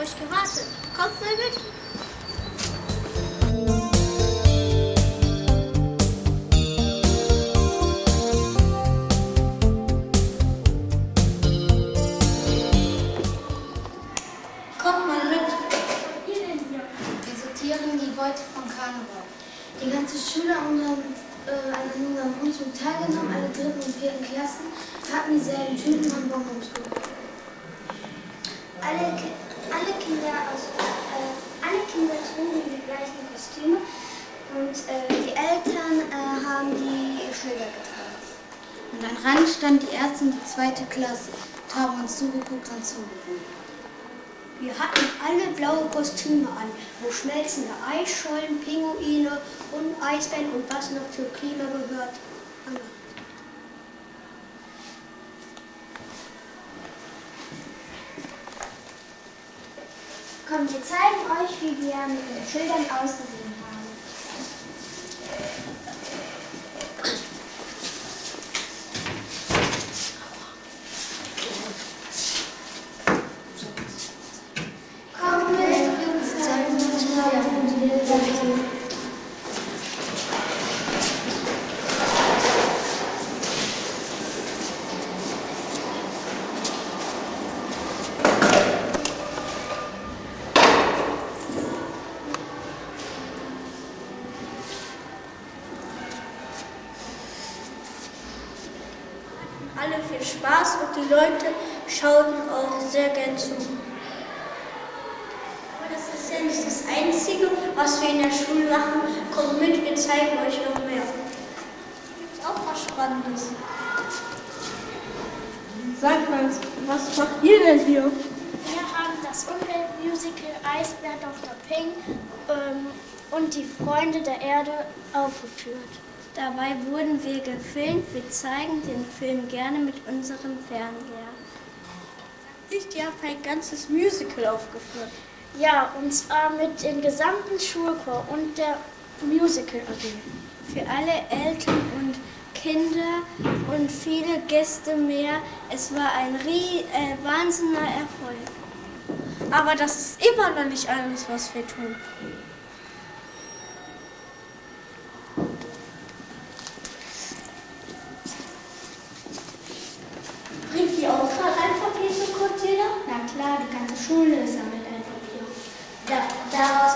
euch gewartet. Kommt mal mit. Kommt mal mit. Was ihr denn hier? Wir sortieren die Beute von Karneval. Die ganze Schule an unserem Umzug teilgenommen, alle 3. und 4. Klassen hatten dieselben Tüten und Bonbons bekommen. Alle Kinder trugen die gleichen Kostüme und die Eltern haben die Schilder getragen. Und am Rand stand die 1. und die 2. Klasse und haben uns zugeguckt und zugewunken. Wir hatten alle blaue Kostüme an, wo schmelzende Eisschollen, Pinguine und Eisbären und was noch zur Klima gehört. Komm, wir zeigen euch, wie wir mit den Schildern ausgesehen haben. Komm mit, Jungs, zeigen uns mal, wie wir sind. Alle viel Spaß und die Leute schauten auch sehr gern zu. Aber das ist ja nicht das Einzige, was wir in der Schule machen. Kommt mit, wir zeigen euch noch mehr. Hier gibt es auch was Spannendes. Sagt mal, was macht ihr denn hier? Wir haben das Umweltmusical Eisbär Dr. Ping und die Freunde der Erde aufgeführt. Dabei wurden wir gefilmt. Wir zeigen den Film gerne mit unserem Fernseher. Ihr habt ein ganzes Musical aufgeführt. Ja, und zwar mit dem gesamten Schulchor und der Musical AG. Für alle Eltern und Kinder und viele Gäste mehr. Es war ein wahnsinniger Erfolg. Aber das ist immer noch nicht alles, was wir tun. Bringt ihr auch gerade Altpapier zum Container? Na klar, die ganze Schule sammelt Altpapier. Daraus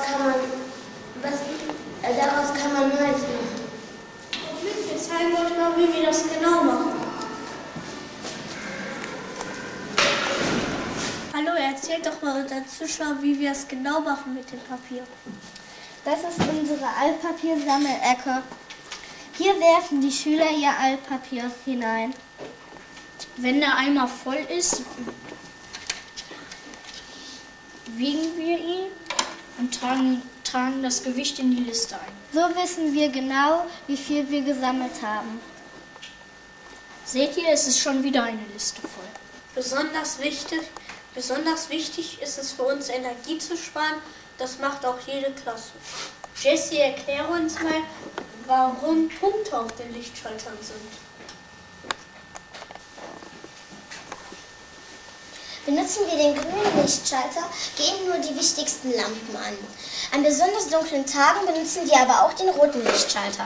kann man Neues machen. Wir zeigen euch mal, wie wir das genau machen. Hallo, erzählt doch mal unseren Zuschauern, wie wir es genau machen mit dem Papier. Das ist unsere Altpapiersammelecke. Hier werfen die Schüler ihr Altpapier hinein. Wenn der Eimer voll ist, wiegen wir ihn und tragen das Gewicht in die Liste ein. So wissen wir genau, wie viel wir gesammelt haben. Seht ihr, es ist schon wieder eine Liste voll. Besonders wichtig ist es für uns, Energie zu sparen. Das macht auch jede Klasse. Jessie, erkläre uns mal, warum Punkte auf den Lichtschaltern sind. Benutzen wir den grünen Lichtschalter, gehen nur die wichtigsten Lampen an. An besonders dunklen Tagen benutzen wir aber auch den roten Lichtschalter.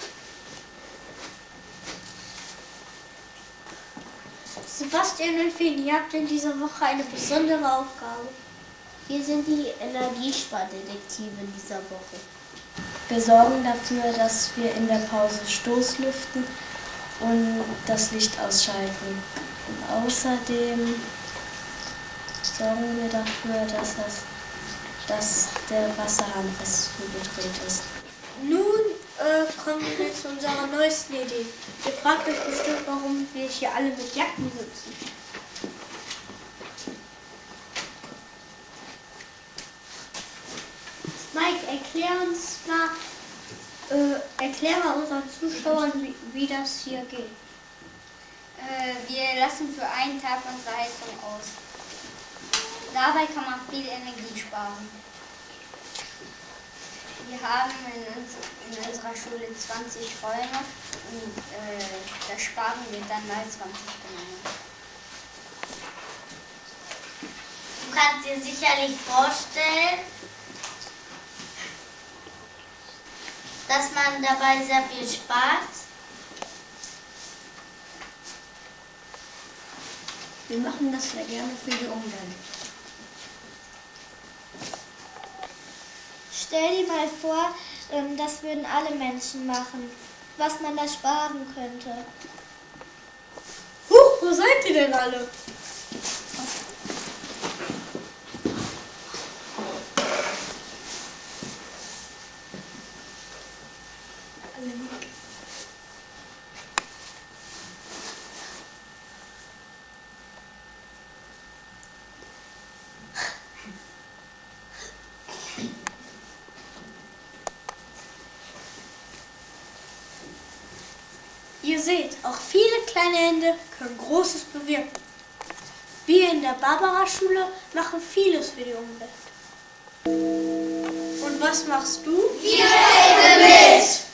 Sebastian und Finn, ihr habt in dieser Woche eine besondere Aufgabe. Wir sind die Energiespardetektive dieser Woche. Wir sorgen dafür, dass wir in der Pause Stoßlüften und das Licht ausschalten. Und außerdem sorgen wir dafür, dass der Wasserhahn fest zugedreht ist. Nun kommen wir zu unserer neuesten Idee. Ihr fragt euch bestimmt, warum wir hier alle mit Jacken sitzen. Mike, erklär mal unseren Zuschauern, wie das hier geht. Wir lassen für einen Tag unsere Heizung aus. Dabei kann man viel Energie sparen. Wir haben in unserer Schule 20 Räume und da sparen wir dann mal 20 Euro. kannst dir sicherlich vorstellen, dass man dabei sehr viel spart. Wir machen das sehr gerne für die Umwelt. Stell dir mal vor, das würden alle Menschen machen, was man da sparen könnte. Huch, wo seid ihr denn alle? Ihr seht, auch viele kleine Hände können Großes bewirken. Wir in der Barbara-Schule machen vieles für die Umwelt. Und was machst du? Wir helfen mit!